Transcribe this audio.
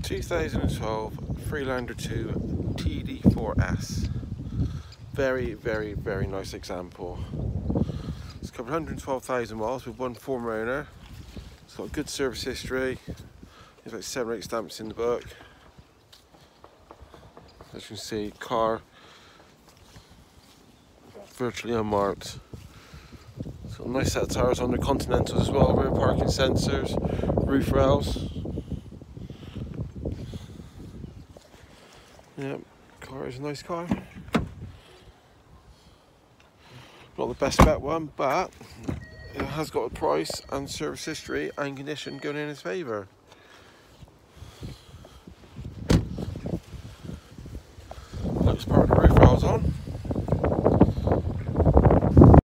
2012 Freelander 2 TD4S. Very nice example. It's covered 112,000 miles with one former owner. It's got a good service history. There's like 7 or 8 stamps in the book. As you can see, car virtually unmarked. It's got a nice set of tyres on the Continentals as well, rear parking sensors, roof rails. Yep, car is a nice car. Not the best bet one, but it has got a price and service history and condition going in its favour. Looks part of the roof rails on.